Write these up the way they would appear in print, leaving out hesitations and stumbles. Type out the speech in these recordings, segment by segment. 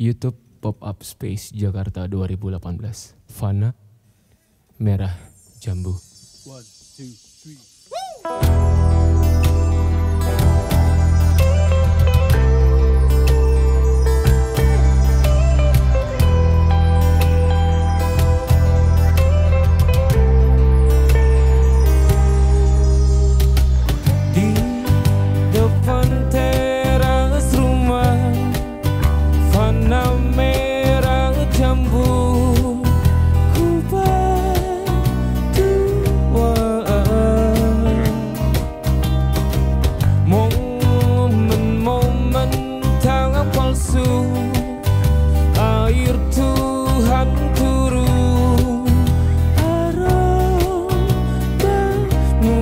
YouTube Pop-Up Space Jakarta 2018. Fana Merah Jambu. 1, 2, 3. Air Tuhan turun, aromamu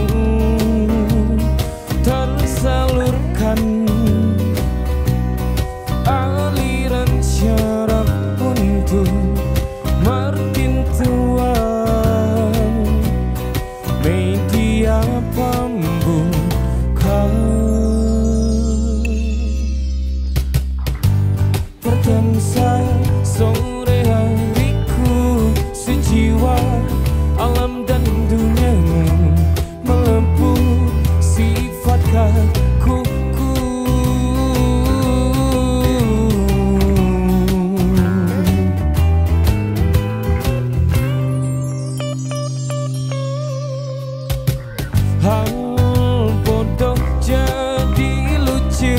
tersalurkan, aliran syaraf untuk mertintuan, media pembuka. Perdansa sore hariku sejiwa, alam dan duniamu melebur sifat kakuku. Hal bodoh jadi lucu,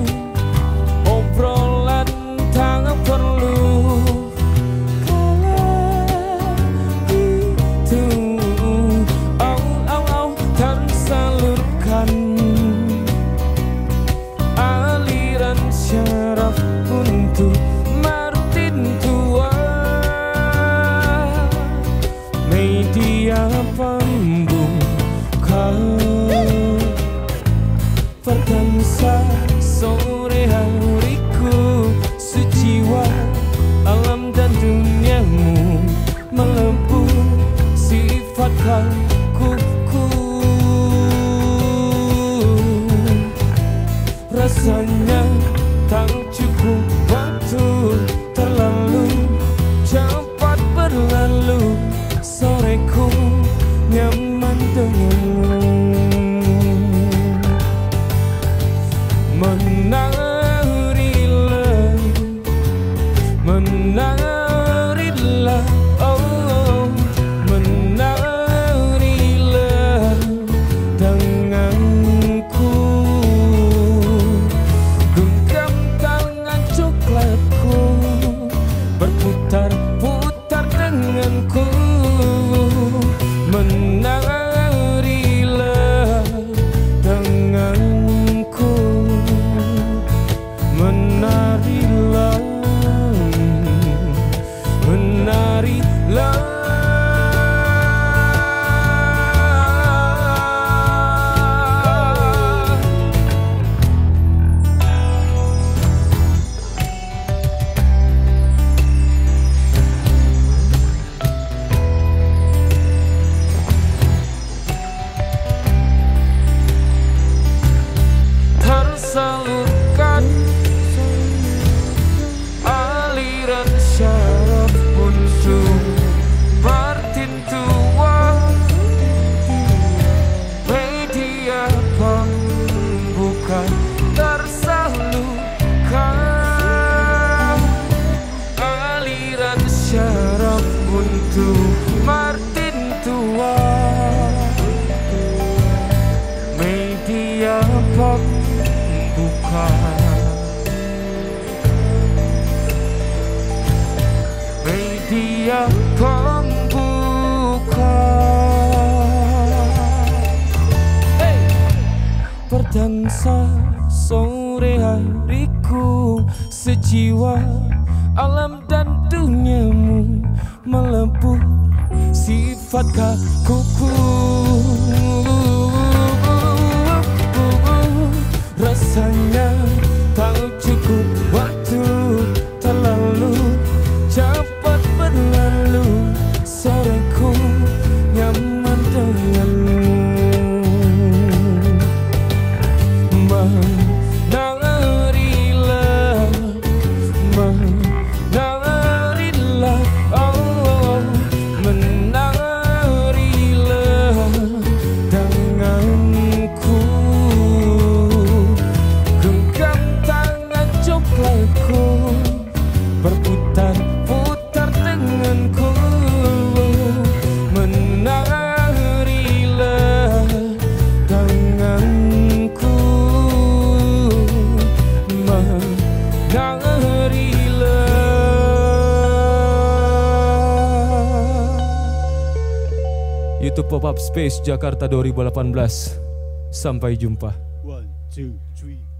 obrolan tak perlu, kalau itu tersalurkan, aliran syaraf untuk mertintua, media pembuka. Perdansa sore hariku sejiwa, alam dan duniamu melebur sifat kakuku. Rasanya tak cukup waktu, terlalu cepat berlalu, soreku nyaman denganmu. Menarilah, oh, menarilah denganku, genggam tangan coklatku, berputar-putar denganku. Menarilah denganku, menarilah, menarilah. Tersalurkan, aliran syaraf untuk mertintuan, media pembuka. Tersalurkan, aliran syaraf untuk mertintuan, media pembuka, media pembuka. Hey! Perdansa sore hariku sejiwa, alam dan duniamu melebur sifat kakuku. Rasanya tak cukup waktu, terlalu cepat berlalu, soreku nyaman denganmu. Menarilah, untuk Pop Up Space Jakarta 2018. Sampai jumpa. 1, 2, 3.